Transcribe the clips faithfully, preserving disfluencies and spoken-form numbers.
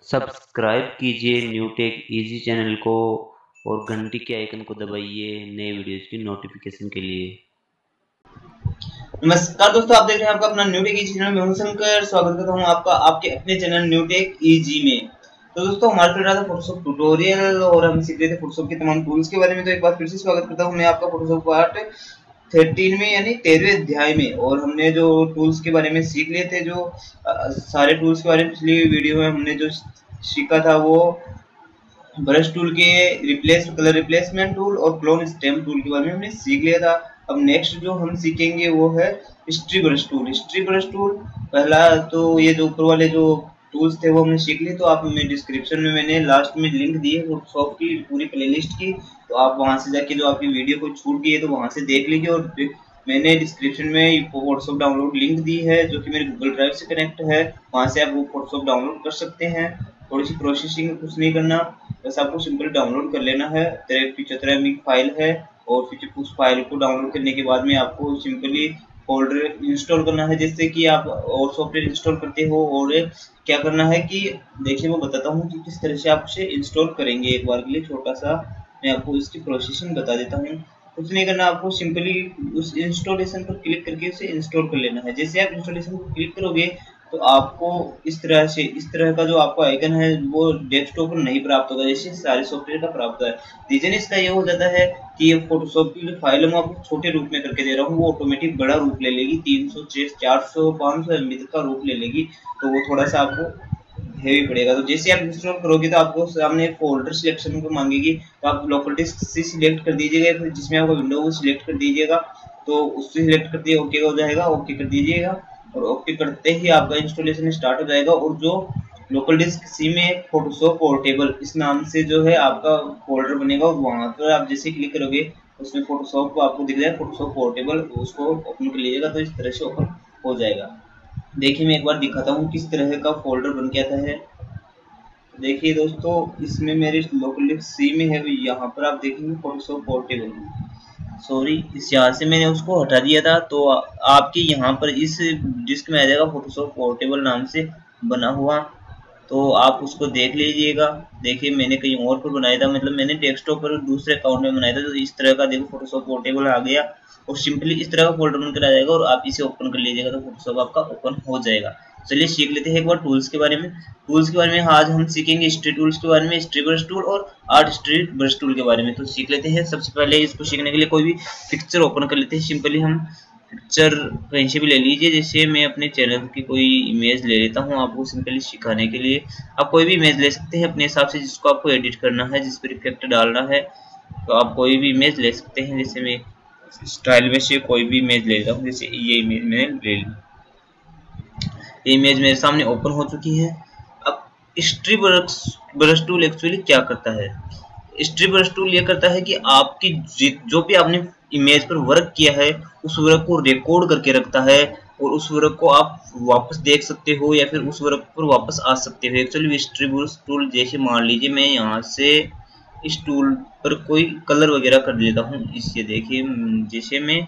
Subscribe कीजिए new take easy channel को और घंटी के आइकन को दबाइए नए वीडियोज़ की नोटिफिकेशन के लिए। नमस्कार दोस्तों, आप देख रहे हैं आपका अपना न्यू टेक इजी चैनल। मैं हूं शंकर, स्वागत करता हूं आपका आपके अपने चैनल न्यू टेक इजी में। तो दोस्तों, हमारा चल रहा था फोटोशॉप ट्यूटोरियल और हम सीख रहे थे फोटोशॉप के तमाम टूल्स के बारे में। तो एक बार फिर से स्वागत करता हूं मैं आपका फोटोशॉप पार्ट तेरह में यानी तेरहवें अध्याय में। और हमने जो टूल्स के बारे में सीख लिए थे, जो आ, सारे टूल्स के बारे में पिछली वीडियो में हमने जो सीखा था वो ब्रश टूल के रिप्लेस कलर रिप्लेसमेंट टूल और क्लोन स्टेम टूल के बारे में हमने सीख लिया था। अब नेक्स्ट जो हम सीखेंगे वो है history brush tool. History brush tool पहला तो ये जो ऊपर वाले जो टूल्स थे वो हमने सीख लिए। तो आप मैं डिस्क्रिप्शन में मैंने लास्ट में लिंक दी है फोटोशॉप की पूरी प्लेलिस्ट की, तो आप वहां से जाके जो आपकी वीडियो को छूट गई है तो वहां से देख लीजिए। और मैंने डिस्क्रिप्शन में फोटोशॉप डाउनलोड लिंक दी है जो कि मेरे गूगल ड्राइव से कनेक्ट है, वहां से आप वो फोटोशॉप डाउनलोड कर सकते हैं। थोड़ी सी प्रोसेसिंग कुछ नहीं करना, बस आपको सिंपल डाउनलोड कर लेना है। पिछहत्तर एम बी की फाइल है और फिर उस फाइल को डाउनलोड करने के बाद में आपको सिंपली फोल्डर इंस्टॉल करना है, जैसे कि आप और सॉफ्टवेयर इंस्टॉल करते हो। और क्या करना है कि देखिए मैं बताता हूँ कि किस तरह से आप उसे इंस्टॉल करेंगे। एक बार के लिए छोटा सा मैं आपको इसकी प्रोसेसिंग बता देता हूँ। कुछ नहीं करना, आपको सिंपली उस इंस्टॉलेशन पर क्लिक करके उसे इंस्टॉल कर लेना है। जैसे आप इंस्टॉलेशन पर क्लिक करोगे तो आपको इस तरह से इस तरह का जो आपका आइकन है वो डेस्कटॉप पर नहीं प्राप्त होगा, जैसे सारे सॉफ्टवेयर का प्राप्त है। रीजन इसका ये हो जाता है कि ये फोटोशॉप की जो फाइल है मैं आपको छोटे रूप में करके दे रहा हूँ, वो ऑटोमेटिक बड़ा रूप ले लेगी, तीन सौ चार सौ पाँच सौ एमबी तक का रूप ले लेगी, तो वो थोड़ा सा आपको हेवी पड़ेगा। तो जैसे आप इंस्टॉल करोगे तो आपको सामने फोल्डर सिलेक्शन को मांगेगी, तो आप लोकल डिस्क से सिलेक्ट कर दीजिएगा, फिर जिसमें आपका विंडो वो सिलेक्ट कर दीजिएगा। तो उससे सिलेक्ट करते ही ओके हो जाएगा, ओके कर दीजिएगा और ओके करते ही आपका इंस्टॉलेशन स्टार्ट हो जाएगा। और जो लोकल डिस्क सी में फोटोशॉप पोर्टेबल इस नाम से जो है आपका फोल्डर बनेगा, वहां पर आप जैसे क्लिक करोगे उसमें फोटोशॉप को आपको दिख जाए फोटोशॉप पोर्टेबल, उसको ओपन कर लीजिएगा तो इस तरह से ओपन हो जाएगा। देखिए मैं एक बार दिखाता हूँ किस तरह का फोल्डर बन के आता है। देखिए दोस्तों, इसमें मेरे लोकल डिस्क सी में है, यहाँ पर आप देखेंगे फोटोशॉप पोर्टेबल, सॉरी इस यहाँ से मैंने उसको हटा दिया था। तो आपके यहाँ पर इस डिस्क में आ जाएगा फोटोशॉप पोर्टेबल नाम से बना हुआ, तो आप उसको देख लीजिएगा। देखिए मैंने कहीं और पर बनाया था, मतलब मैंने डेस्कटॉप पर दूसरे अकाउंट में बनाया था। तो इस तरह का देखो फोटोशॉप पोर्टेबल आ गया और सिंपली इस तरह का फोल्डर बनकर आ जाएगा और आप इसे ओपन कर लीजिएगा तो फोटोशॉप आपका ओपन हो जाएगा। चलिए सीख लेते हैं एक बार टूल्स के बारे में। टूल्स के बारे में आज हम सीखेंगे हिस्ट्री टूल्स के बारे में, हिस्ट्री ब्रश टूल और आर्ट हिस्ट्री ब्रश टूल के बारे में। तो सीख लेते हैं। सबसे पहले इसको सीखने के लिए कोई भी पिक्चर ओपन कर लेते हैं। सिंपली हम पिक्चर कहीं से भी ले लीजिए, जैसे मैं अपने चैनल की कोई इमेज ले लेता हूँ आपको सिंपली सिखाने के लिए। आप कोई भी इमेज ले सकते हैं अपने हिसाब से, जिसको आपको एडिट करना है, जिस पर इफेक्ट डालना है, तो आप कोई भी इमेज ले सकते हैं। जैसे मैं स्टाइल में से कोई भी इमेज ले लेता हूँ, जैसे ये इमेज मैंने ले ली। ये इमेज मेरे सामने ओपन हो चुकी है। अब हिस्ट्री ब्रश टूल एक्चुअली क्या करता है? हिस्ट्री ब्रश टूल ये करता है कि आपकी जो भी आपने इमेज पर वर्क किया है उस वर्क को रिकॉर्ड करके रखता है और उस वर्क को आप वापस देख सकते हो या फिर उस वर्क पर वापस आ सकते हो। एक्चुअली हिस्ट्री ब्रश टूल जैसे मान लीजिए मैं यहाँ से इस टूल पर कोई कलर वगैरह कर लेता हूँ। इससे देखिए जैसे मैं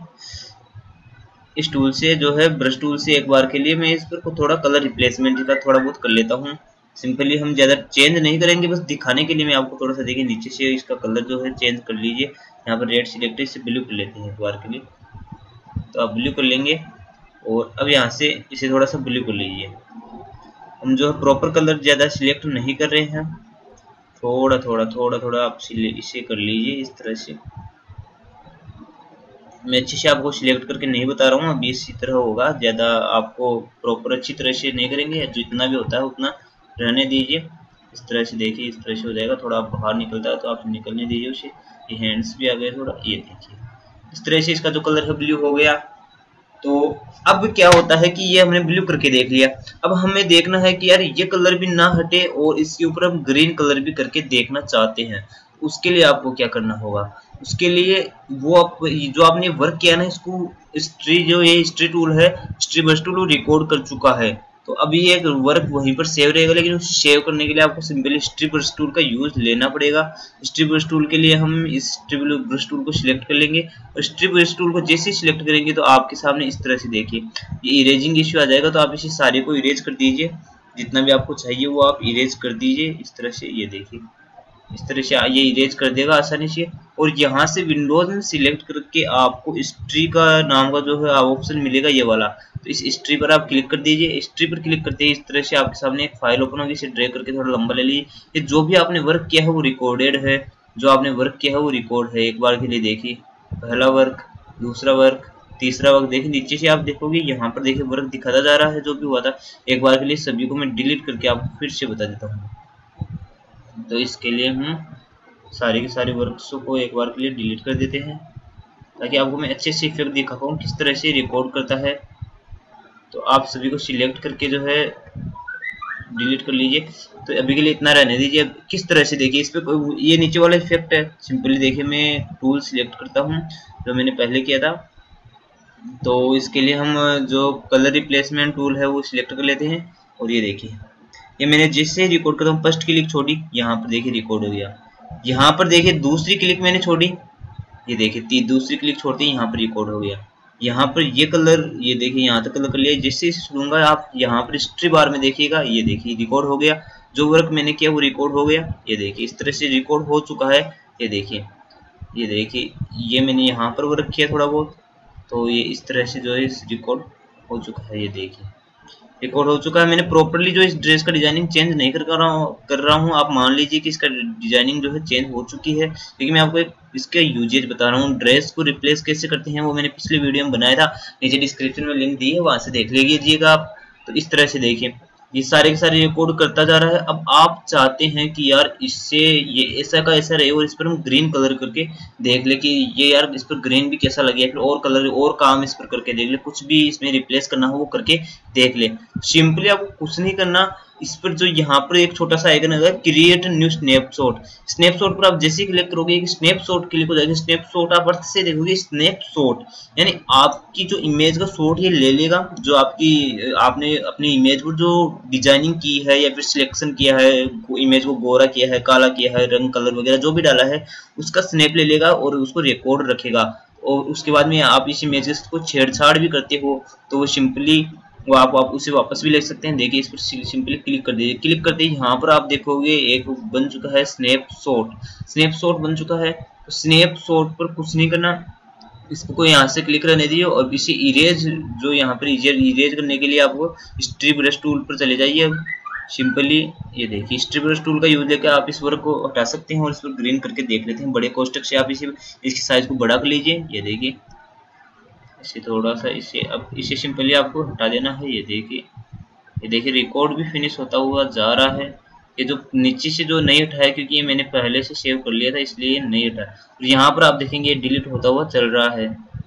इस टूल से जो है ब्रश टूल से एक बार के लिए मैं इस पर थोड़ा कलर रिप्लेसमेंट का थोड़ा बहुत कर लेता हूँ। सिंपली हम ज़्यादा चेंज नहीं करेंगे, बस दिखाने के लिए मैं आपको थोड़ा सा देखिए नीचे से इसका कलर जो है चेंज कर लीजिए। यहाँ पर रेड सिलेक्ट है, इसे ब्लू कर लेते हैं एक बार के लिए। तो आप ब्लू कर लेंगे और अब यहाँ से इसे थोड़ा सा ब्लू कर लीजिए। हम जो है प्रॉपर कलर ज़्यादा सिलेक्ट नहीं कर रहे हैं, थोड़ा थोड़ा थोड़ा थोड़ा आप इसे कर लीजिए इस तरह से। मैं अच्छे से आपको सिलेक्ट करके नहीं बता रहा हूँ, अभी इसी तरह होगा। ज़्यादा आपको प्रॉपर अच्छी तरह से नहीं करेंगे, जितना भी होता है उतना रहने दीजिए। इस तरह से देखिए इस तरह से हो जाएगा। थोड़ा बाहर निकलता है तो आप निकलने दीजिए उसे। ये हैंड्स भी आ गए थोड़ा, ये देखिए इस तरह से इसका जो कलर है ब्लू हो गया। तो अब क्या होता है कि ये हमने ब्लू करके देख लिया। अब हमें देखना है कि यार ये कलर भी ना हटे और इसके ऊपर हम ग्रीन कलर भी करके देखना चाहते हैं। उसके लिए आपको क्या करना होगा? उसके लिए वो आप जो आपने वर्क किया ना, इसको हिस्ट्री जो ये हिस्ट्री टूल है, हिस्ट्री ब्रश टूल रिकॉर्ड कर चुका है। तो अभी ये वर्क वहीं पर सेव रहेगा, लेकिन उसे सेव करने के लिए आपको सिंपली हिस्ट्री ब्रश टूल का यूज लेना पड़ेगा। हिस्ट्री ब्रश टूल के लिए हम इस हिस्ट्री ब्रश टूल को सिलेक्ट कर लेंगे और हिस्ट्री ब्रश टूल को जैसे ही सिलेक्ट करेंगे तो आपके सामने इस तरह से देखिए ये इरेजिंग इश्यू आ जाएगा। तो आप इसे सारे को इरेज कर दीजिए जितना भी आपको चाहिए वो आप इरेज कर दीजिए इस तरह से। ये देखिए इस तरह से ये इरेज कर देगा आसानी से। और यहाँ से विंडोज में सिलेक्ट करके आपको हिस्ट्री का नाम का जो है ऑप्शन मिलेगा ये वाला, तो इस हिस्ट्री पर आप क्लिक कर दीजिए। हिस्ट्री पर क्लिक करते ही इस तरह से आपके सामने एक फाइल ओपन होगी, इसे ड्रैग करके थोड़ा लंबा ले लीजिए। ये जो भी आपने वर्क किया है वो रिकॉर्डेड है, जो आपने वर्क किया है वो रिकॉर्ड है। एक बार के लिए देखिए पहला वर्क, दूसरा वर्क, तीसरा वर्क। देखिए नीचे से आप देखोगे यहाँ पर देखिए वर्क दिखाता जा रहा है जो भी हुआ था। एक बार के लिए सभी को मैं डिलीट करके आपको फिर से बता देता हूँ। तो इसके लिए हम सारे के सारे वर्क्स को एक बार के लिए डिलीट कर देते हैं ताकि आपको मैं अच्छे से इफेक्ट दिखा पाऊँ किस तरह से रिकॉर्ड करता है। तो आप सभी को सिलेक्ट करके जो है डिलीट कर लीजिए। तो अभी के लिए इतना रहने दीजिए। अब किस तरह से देखिए इस पे ये नीचे वाला इफेक्ट है, सिंपली देखिए मैं टूल सिलेक्ट करता हूँ जो मैंने पहले किया था। तो इसके लिए हम जो कलर रिप्लेसमेंट टूल है वो सिलेक्ट कर लेते हैं। और ये देखिए ये मैंने जिससे रिकॉर्ड करता हूँ फर्स्ट क्लिक छोड़ी, यहाँ पर देखिए रिकॉर्ड हो गया। यहाँ पर देखिए दूसरी क्लिक मैंने छोड़ी, ये देखिए दूसरी क्लिक छोड़ते ही यहाँ पर रिकॉर्ड हो गया। यहाँ पर ये कलर ये देखिए यहाँ तक कलर कर लिया। जिससे छोड़ूंगा आप यहाँ पर हिस्ट्री बार में देखिएगा, ये देखिए रिकॉर्ड हो गया। जो वर्क मैंने किया वो रिकॉर्ड हो गया। ये देखिए इस तरह से रिकॉर्ड हो चुका है। ये देखिए ये देखिए ये मैंने यहाँ पर वर्क किया थोड़ा बहुत, तो ये इस तरह से जो है रिकॉर्ड हो चुका है। ये देखिए रिकॉर्ड हो चुका है। मैंने प्रॉपर्ली जो इस ड्रेस का डिजाइनिंग चेंज नहीं कर रहा हूँ कर रहा हूँ आप मान लीजिए कि इसका डिजाइनिंग जो है चेंज हो चुकी है, क्योंकि मैं आपको एक इसका यूजेज बता रहा हूँ। ड्रेस को रिप्लेस कैसे करते हैं वो मैंने पिछले वीडियो में बनाया था, नीचे डिस्क्रिप्शन में लिंक दी है, वहां से देख लीजिएगा आप। तो इस तरह से देखिए ये सारे के सारे रिकॉर्ड करता जा रहा है। अब आप चाहते हैं कि यार इससे ये ऐसा का ऐसा रहे और इस पर हम ग्रीन कलर करके देख ले कि ये यार इस पर ग्रीन भी कैसा लगे, फिर और कलर और काम इस पर करके देख ले, कुछ भी इसमें रिप्लेस करना हो वो करके देख ले। सिंपली आपको कुछ नहीं करना, इस पर जो यहाँ पर एक छोटा सा आइकन है क्रिएट न्यू स्नैपशॉट, स्नैपशॉट पर आप जैसे ही क्लिक करोगे एक स्नैपशॉट क्लिक हो जाएगा। स्नैपशॉट आप अर्थ से देखोगे स्नैपशॉट यानी आपकी जो इमेज का शॉट ये ले लेगा, जो आपकी आपने अपनी इमेज पर जो डिजाइनिंग की है या फिर सिलेक्शन किया है, इमेज को गोरा किया है, काला किया है, रंग कलर वगैरह जो भी डाला है उसका स्नैप ले लेगा और उसको रिकॉर्ड रखेगा। और उसके बाद में आप इस इमेज को छेड़छाड़ भी करते हो तो वो सिंपली वो आप, आप उसे वापस भी ले सकते हैं। देखिए इस पर सिंपली क्लिक कर दीजिए। क्लिक करते ही यहाँ पर आप देखोगे एक बन चुका है स्नैपशॉट, स्नैपशॉट बन चुका है। तो स्नैपशॉट पर कुछ नहीं करना, इसको यहाँ से क्लिक करने दीजिए और इसे इरेज जो यहाँ पर इरेज करने के लिए आपको हिस्ट्री ब्रश टूल पर चले जाइए। अब सिंपली ये देखिए हिस्ट्री ब्रश टूल का यूज लेकर आप इस वर्क को हटा सकते हैं और इस पर ग्रीन करके देख लेते हैं। बड़े कोष्टक से आप इसे इसकी साइज को बड़ा कर लीजिए। ये देखिए इसे थोड़ा सा इसे अब इसे सिंपली आपको हटा देना है। ये देखिए ये देखिए रिकॉर्ड भी फिनिश होता हुआ जा रहा है। ये जो नीचे से जो नहीं उठाया क्योंकि ये मैंने पहले से सेव कर लिया था इसलिए नहीं उठा। और यहाँ पर आप देखेंगे ये डिलीट होता हुआ चल रहा है।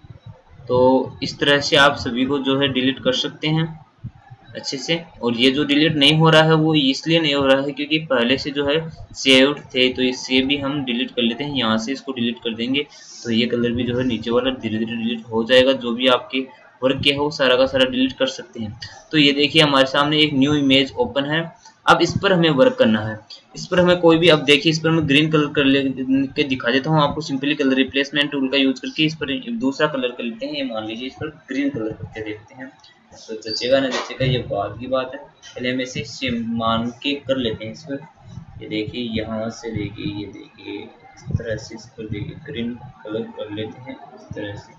तो इस तरह से आप सभी को जो है डिलीट कर सकते हैं अच्छे से। और ये जो डिलीट नहीं हो रहा है वो इसलिए नहीं हो रहा है क्योंकि पहले से जो है सेव्ड थे, तो इससे भी हम डिलीट कर लेते हैं। यहाँ से इसको डिलीट कर देंगे तो ये कलर भी जो है नीचे वाला धीरे धीरे डिलीट हो जाएगा। जो भी आपके वर्क किया है वो सारा का सारा डिलीट कर सकते हैं। तो ये देखिए हमारे सामने एक न्यू इमेज ओपन है। अब इस पर हमें वर्क करना है। इस पर हमें कोई भी, अब देखिए इस पर मैं ग्रीन कलर कर लेके दिखा देता हूँ आपको। सिंपली कलर रिप्लेसमेंट टूल का यूज करके इस पर दूसरा कलर कर लेते हैं। ये मान लीजिए इस पर ग्रीन कलर करके देखते हैं तो जचेगा ना जचेगा ये बात की बात है। पहले हम इसे मान के कर लेते हैं इस पर। ये देखिए यहाँ से देखिए ये देखिए इस तरह से इस पर देखिए ग्रीन कलर कर लेते हैं इस तरह से।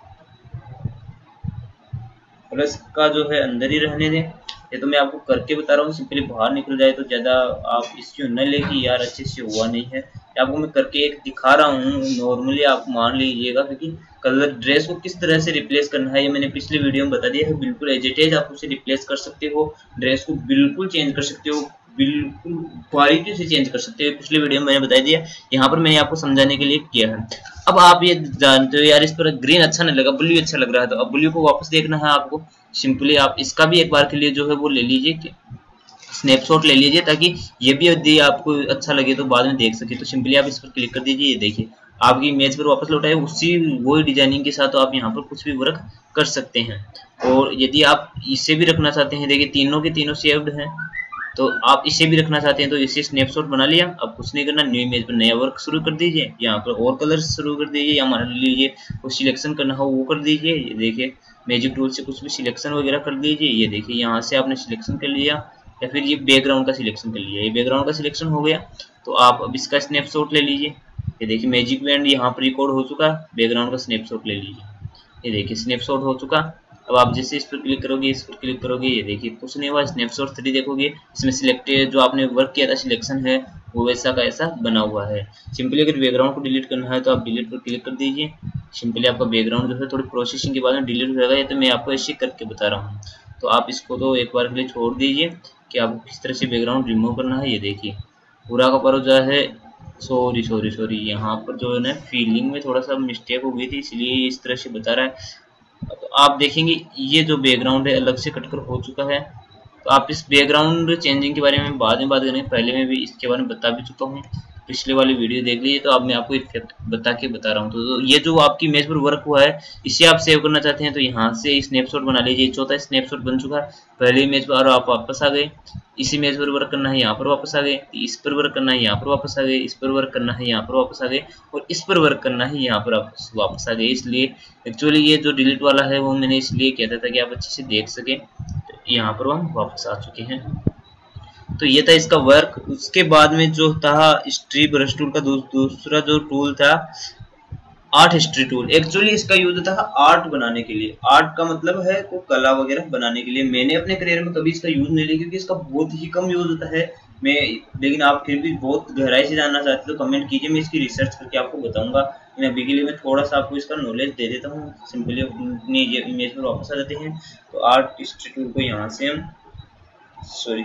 प्लस का जो है अंदर ही रहने दें, ये तो मैं आपको करके बता रहा हूँ। सिंपली बाहर निकल जाए तो ज़्यादा आप इसको न ले कि यार अच्छे से हुआ नहीं है। आपको मैं करके एक दिखा रहा हूँ, नॉर्मली आप मान लीजिएगा क्योंकि कलर ड्रेस को किस तरह से रिप्लेस करना है ये मैंने पिछले वीडियो में बता दिया है। बिल्कुल एज इट इज आप उसे रिप्लेस कर सकते हो, ड्रेस को बिल्कुल चेंज कर सकते हो, बिल्कुल क्वालिटी से चेंज कर सकते हो। पिछले वीडियो में मैंने बता दिया, यहाँ पर मैंने आपको समझाने के लिए किया है। अब आप ये जानते हो यार इस पर ग्रीन अच्छा नहीं लगा, ब्लू अच्छा लग रहा है, तो अब ब्लू को वापस देखना है आपको। सिंपली आप इसका भी एक बार के लिए जो है वो ले लीजिए, स्नैपशॉट ले लीजिए ताकि ये भी यदि आपको अच्छा लगे तो बाद में देख सके। तो सिंपली आप इस पर क्लिक कर दीजिए। ये देखिए आपकी इमेज पर वापस लौटाए उसी वही डिजाइनिंग के साथ। तो आप यहाँ पर कुछ भी वर्क कर सकते हैं। और यदि आप इसे भी रखना चाहते हैं, देखिए तीनों के तीनों सेव्ड हैं, तो आप इसे भी रखना चाहते हैं तो इसे स्नैपशॉट बना लिया। अब कुछ नहीं करना, न्यू इमेज पर नया वर्क शुरू कर दीजिए। यहाँ पर और कलर शुरू कर दीजिए या मान लीजिए कुछ सिलेक्शन करना हो वो कर दीजिए। ये देखिए मैजिक टूल से कुछ भी सिलेक्शन वगैरह कर दीजिए। ये देखिए यहाँ से आपने सिलेक्शन कर लिया या फिर ये बैकग्राउंड का सिलेक्शन कर लिया, ये बैकग्राउंड का सिलेक्शन हो गया। तो आप अब इसका स्नैपशॉट ले लीजिए। ये देखिए मैजिक बैंड यहाँ पर रिकॉर्ड हो चुका, बैकग्राउंड का स्नैपशॉट ले लीजिए। ये देखिए स्नैपशॉट हो चुका। अब आप जैसे इस पर क्लिक करोगे, इस पर क्लिक करोगे, ये देखिए कुछ नहीं हुआ, स्नैपशॉट थ्री देखोगे, इसमें सिलेक्टेड जो आपने वर्क किया था सिलेक्शन है वो वैसा का ऐसा बना हुआ है। सिंपली अगर बैकग्राउंड को डिलीट करना है तो आप डिलीट पर क्लिक कर दीजिए। सिंपली आपका बैकग्राउंड जो है थोड़ी प्रोसेसिंग के बाद में डिलीट हो जाएगा। ये तो मैं आपको ऐसे करके बता रहा हूँ, तो आप इसको तो एक बार के लिए छोड़ दीजिए कि आपको किस तरह से बैकग्राउंड रिमूव करना है। ये देखिए पूरा का पूरा जो है, सॉरी सॉरी सॉरी यहाँ पर जो है ना फीलिंग में थोड़ा सा मिस्टेक हो गई थी, इसलिए इस तरह से बता रहा है। तो आप देखेंगे ये जो बैकग्राउंड है अलग से कटकर हो चुका है। तो आप इस बैकग्राउंड चेंजिंग के बारे में बाद में बात करेंगे, पहले मैं भी इसके बारे में बता भी चुका हूँ, पिछले वाली वीडियो देख लीजिए। तो अब मैं आपको इफेक्ट बता के बता रहा हूँ। तो, तो ये जो आपकी इमेज पर वर्क हुआ है इसे आप सेव करना चाहते हैं तो यहाँ से स्नैपशॉट बना लीजिए। चौथा स्नैपशॉट बन चुका है, पहले इमेज पर आप वापस आ गए, इस इमेज पर वर्क करना है यहाँ पर वापस आ गए, इस पर वर्क करना है यहाँ पर वापस आ गए, इस पर वर्क करना है यहाँ पर वापस आ गए, और इस पर वर्क करना है यहाँ पर आप वापस आ गए। इसलिए एक्चुअली ये जो डिलीट वाला है वो मैंने इसलिए कहता था कि आप अच्छे से देख सकें। तो यहाँ पर हम वापस आ चुके हैं। तो ये था इसका वर्क। उसके बाद में जो था स्ट्री ब्रश टूल का दूसरा जो टूल था आर्ट हिस्ट्री टूल। एक्चुअली इसका यूज होता है आर्ट बनाने के लिए। आर्ट का मतलब है को कला वगैरह बनाने के लिए। मैंने अपने करियर में कभी इसका यूज नहीं लिया क्योंकि इसका बहुत ही कम यूज होता है। मैं लेकिन आप फिर भी बहुत गहराई से जानना चाहते तो कमेंट कीजिए, मैं इसकी रिसर्च करके आपको बताऊंगा। लेकिन अभी के लिए मैं थोड़ा सा आपको इसका नॉलेज दे देता हूँ। सिंपली अपनी इमेज पर वापस आ जाते हैं। तो आर्ट हिस्ट्री टूल को यहाँ से हम सॉरी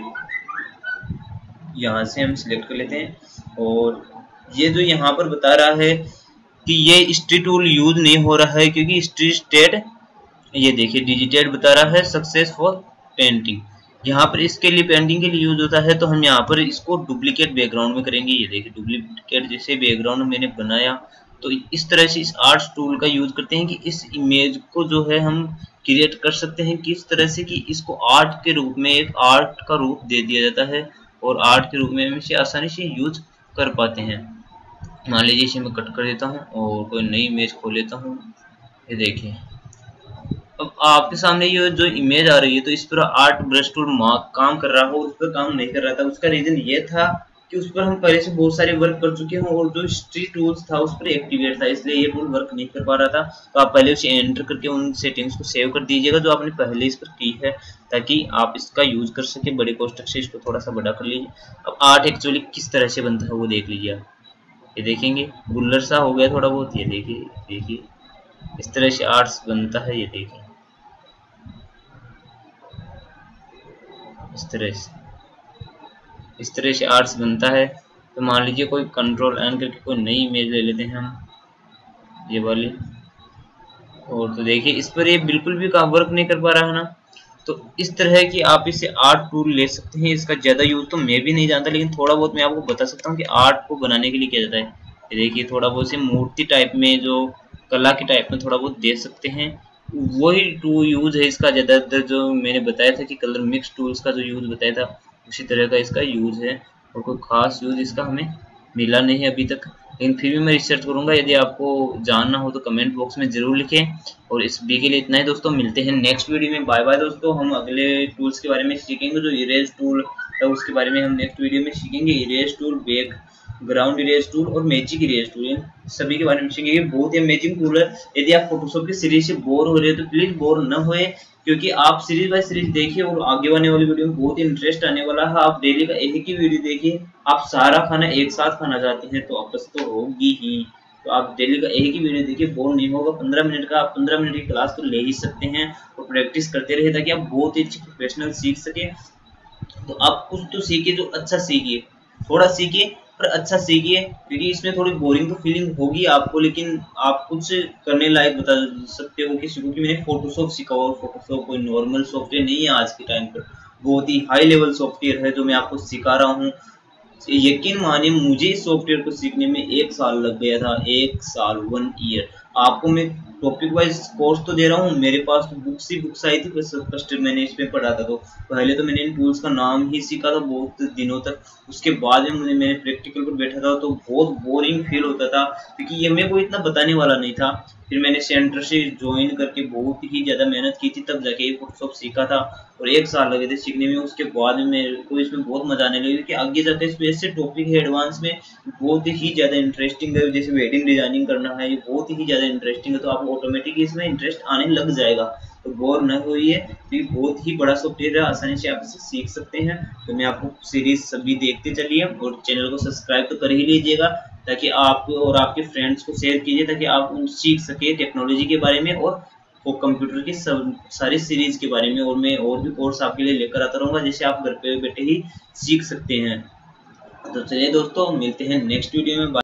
यहाँ से हम सिलेक्ट कर लेते हैं। और ये जो यहाँ पर बता रहा है कि ये हिस्ट्री टूल यूज नहीं हो रहा है क्योंकि हिस्ट्री स्टेट, ये देखिए डिजिटेड बता रहा है सक्सेस फॉर पेंटिंग। यहाँ पर इसके लिए पेंटिंग के लिए यूज होता है। तो हम यहाँ पर इसको डुप्लीकेट बैकग्राउंड में करेंगे। ये देखिए डुप्लीकेट जैसे बैकग्राउंड मैंने बनाया, तो इस तरह से इस आर्ट टूल का यूज करते हैं कि इस इमेज को जो है हम क्रिएट कर सकते हैं किस तरह से कि इसको आर्ट के रूप में, एक आर्ट का रूप दे दिया जाता है और आर्ट के रूप में हम इसे आसानी से यूज कर पाते हैं। मान लीजिए इसे मैं कट कर देता हूँ और कोई नई इमेज खोल लेता हूँ। ये देखिए अब आपके सामने ये जो इमेज आ रही है, तो इस पर आर्ट ब्रश टूल काम कर रहा हो, उस पर काम नहीं कर रहा था। उसका रीजन ये था कि उस पर हम पहले से बहुत सारे वर्क कर चुके हैं और जो हिस्ट्री टूल्स था उस पर एक्टिवेट था, इसलिए ये टूल वर्क नहीं कर पा रहा था। तो आप पहले उसे एंटर करके उन सेटिंग्स को सेव कर दीजिएगा जो आपने पहले इस पर की है, ताकि आप इसका यूज कर सके। बड़े कोष्टक से इसको थोड़ा सा बड़ा कर लीजिए। अब आर्ट एक्चुअली किस तरह से बनता है वो देख लीजिए आप। ये देखेंगे बुल्लर सा हो गया थोड़ा बहुत। ये देखिए देखिए इस तरह से आर्ट्स बनता है। ये देखिए इस तरह से इस तरह से आर्ट्स बनता है। तो मान लीजिए कोई कंट्रोल एन करके कोई नई इमेज ले लेते हैं हम, ये वाली। और तो देखिए इस पर ये बिल्कुल भी काम वर्क नहीं कर पा रहा है ना। तो इस तरह की आप इसे आर्ट टूल ले सकते हैं। इसका ज़्यादा यूज़ तो मैं भी नहीं जानता, लेकिन थोड़ा बहुत मैं आपको बता सकता हूँ कि आर्ट को बनाने के लिए किया जाता है। ये देखिए थोड़ा बहुत से मूर्ति टाइप में, जो कला के टाइप में थोड़ा बहुत दे सकते हैं, वही टू यूज़ है इसका। ज़्यादातर जो मैंने बताया था कि कलर मिक्स टूल्स का जो यूज़ बताया था उसी तरह का इसका यूज़ है, और कोई ख़ास यूज़ इसका हमें मिला नहीं है अभी तक। लेकिन फिर भी मैं रिसर्च करूंगा। यदि आपको जानना हो तो कमेंट बॉक्स में जरूर लिखें। और इस वीडियो के लिए इतना ही दोस्तों, मिलते हैं नेक्स्ट वीडियो में। बाय बाय दोस्तों। हम अगले टूल्स के बारे में सीखेंगे। जो इरेज टूल है उसके बारे में हम नेक्स्ट वीडियो में सीखेंगे। Erase tool, background erase tool और मैजिक इरेज टूल, इन सभी के बारे में सीखेंगे। बहुत ही अमेजिंग टूल है। यदि आप फोटोशॉप की सीरीज से बोर हो रहे हैं तो प्लीज बोर न होए, क्योंकि आप सीरीज बाय सीरीज देखिए और आगे आने वाली वीडियो में बहुत ही इंटरेस्ट आने वाला है। आप डेली का एक ही वीडियो देखिए। आप सारा खाना एक साथ खाना चाहते हैं तो आपस तो होगी ही। तो आप डेली का एक ही वीडियो देखिए, बोर नहीं होगा। पंद्रह मिनट का आप पंद्रह मिनट की क्लास तो ले ही सकते हैं और प्रैक्टिस करते रहिए ताकि आप बहुत ही अच्छे प्रोफेशनल सीख सके। तो आप कुछ तो सीखिए, जो अच्छा सीखिए, थोड़ा सीखिए पर अच्छा सीखिए, क्योंकि इसमें थोड़ी बोरिंग तो फीलिंग होगी आपको, लेकिन आप कुछ करने लायक बता सकते हो किसी को कि मैंने फोटोशॉप सीखा हुआ। फोटोशॉप कोई नॉर्मल सॉफ्टवेयर नहीं है आज के टाइम पर, बहुत ही हाई लेवल सॉफ्टवेयर है जो मैं आपको सिखा रहा हूँ। यकीन मानिए मुझे इस सॉफ्टवेयर को सीखने में एक साल लग गया था। एक साल, वन ईयर। आपको मैं टॉपिक वाइज कोर्स तो दे रहा हूँ, मेरे पास तो बुक्स ही बुक्स आई थी। फर्स्ट मैंने इसमें पढ़ा था, तो पहले तो मैंने इन टूल्स का नाम ही सीखा था बहुत दिनों तक। उसके बाद में मुझे मैंने प्रैक्टिकल पर बैठा था तो बहुत बोरिंग फील होता था, क्योंकि ये मेरे को इतना बताने वाला नहीं था। फिर मैंने सेंटर से ज्वाइन करके बहुत ही ज़्यादा मेहनत की थी, तब जाके ये फोटोशॉप सीखा था और एक साल लगे थे सीखने में। उसके बाद में मेरे को इसमें बहुत मजा आने लगी कि आगे जाकर इसमें ऐसे टॉपिक है एडवांस में बहुत ही ज़्यादा इंटरेस्टिंग है। जैसे वेडिंग डिजाइनिंग करना है, ये बहुत ही ज़्यादा इंटरेस्टिंग है, तो आपको ऑटोमेटिक इसमें इंटरेस्ट आने लग जाएगा। तो बोर न होइए, तो ये बहुत ही बड़ा सॉफ्टवेयर है, आसानी से आप इसे सीख सकते हैं। तो मैं आपको सीरीज सभी देखते चलिए और चैनल को सब्सक्राइब तो कर ही लीजिएगा, ताकि आप और आपके फ्रेंड्स को शेयर कीजिए, ताकि आप उन सीख सके टेक्नोलॉजी के बारे में और वो कंप्यूटर की सब सारी सीरीज के बारे में। और मैं और भी कोर्स आपके लिए लेकर आता रहूँगा, जिससे आप घर पे बैठे ही सीख सकते हैं। तो चलिए दोस्तों, मिलते हैं नेक्स्ट वीडियो में।